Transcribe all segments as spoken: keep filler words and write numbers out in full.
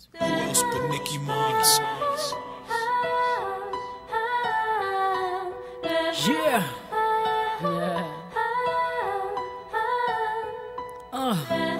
Who else but Nicki Mines? Yeah. Yeah. Uh.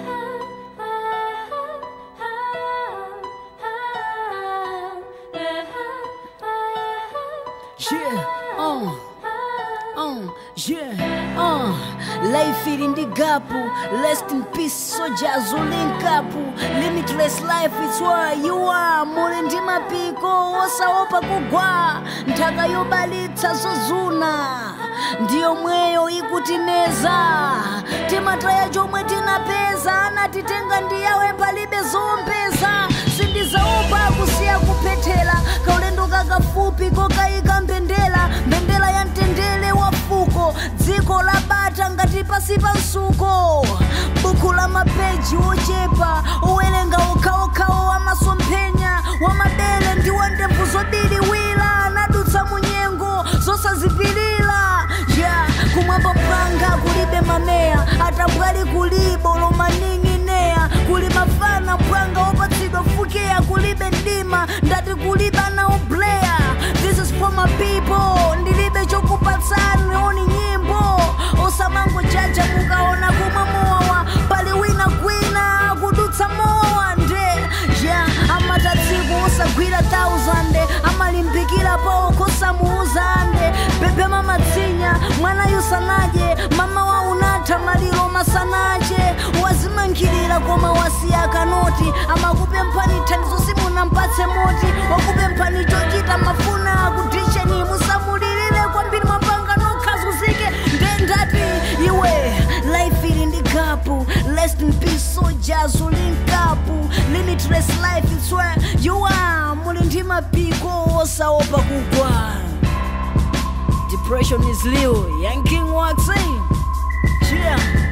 Yeah. Uh. Uh. Yeah. Uh. Life it in the gap. Rest in peace, soldiers who link up. Limitless life is where you are. Mulindi mapiko osaopa kugwa. Ntaka yobalitsa zozuna. Ndiyo mweyo ikutineza. Timataya jomwe tinapeza. Anatitenga ndiyawe palibe zompeza. Sindizaopa kusiya kupetela. Kaulendo kakafupi kokaika mbendela. Mbendela ya mtendele wa fuko. Dziko la bata ngati pasi pa msuko. Buku la mapeji ochepa. Uwelenga okaokawo wa masomphenya. Wa mabele ndi wa ndemvu zobili wila. Nadutsa munyengo zosazipilila. Yeah, kumwamba panga kulibe mamea. Atabwali kulibo lomaning'inea. Kuli mafana panga opatsidwa fukia. Kulibe ndima ndati kuliba na oblea. This is for my people. Ndilibe chokupatsani oni nyimbo. Osamango chacha mukaona kumwa mowa. Pali wina gwina kudutsa mowa nde. Yeah, amatatsiku osagwira thousand. Amalimbikira pa okosa muuzande. Bebe mama tsinya mwana yusanaje. Mama wa unata maliro masanaje. Wazimangirira koma wasiya kanoti. Amakupe mpani tanizo simu na mpatse moti. Wakupe mpani chokita mafuna akutishe ni musamulilile kwa mbili mapanga no kazuzike. Ndendati iwe life it in the gap. Rest in peace soldiers who link up. Limitless life is where you are. Mulindi mapiko osaopa kugwa. Depression is real. Young King Waxy. Yeah.